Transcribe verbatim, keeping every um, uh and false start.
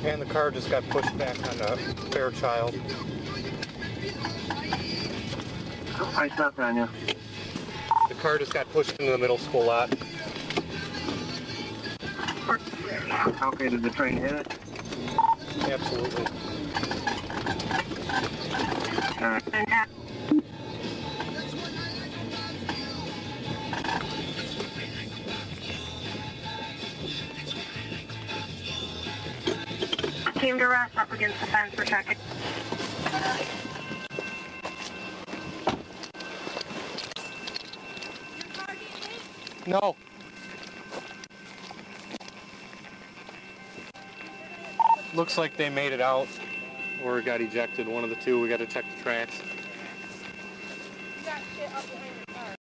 And the car just got pushed back on a Fairchild. I stopped on you. The car just got pushed into the middle school lot. Okay, did the train hit it? Absolutely. All right. Team to rest up against the fence for checking. No. Looks like they made it out or got ejected. One of the two. We got to check the tracks. You got shit up behind you.